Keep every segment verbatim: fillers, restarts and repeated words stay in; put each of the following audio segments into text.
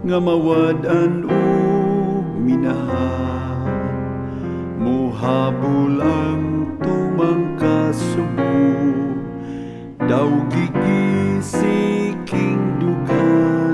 nga mawad-an ug minahan, mohabol ang tumangkasubo, daw gigisiking dugan,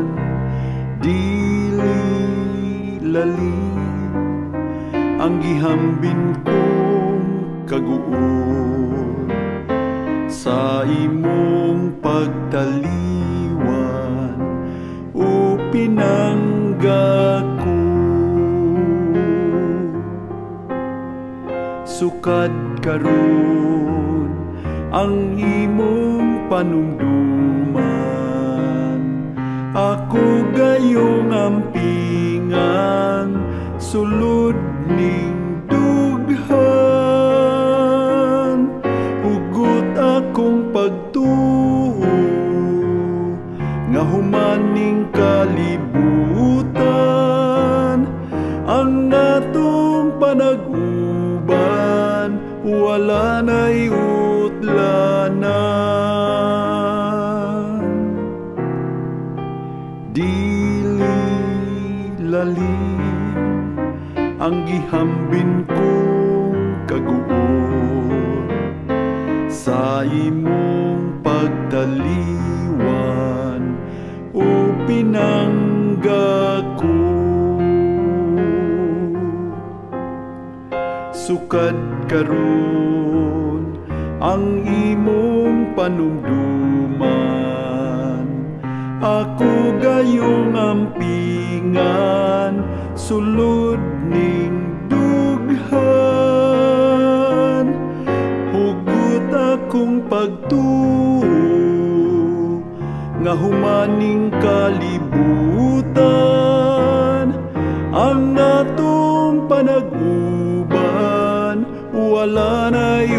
dili lalim ang gihambin kong kaguol sa imong pagtaliwan o pinangga ko. Sukad karon ang imong panumduman, ako gayong ampingan sulod ning dughan, hugot akong pagtuo nga humaning kalibutan, ang atong panag-uban wala na'y utlanan. Dili lalim ang gihambin kong kaguol sa imong pagtaliwan o pinangga ko. Sukad karon ang imong panumduman, ako gayong ampingan sulod ning dughan, hugot akong pagtuo nga humaning kalibutan, ang atong panag-uban wala na'y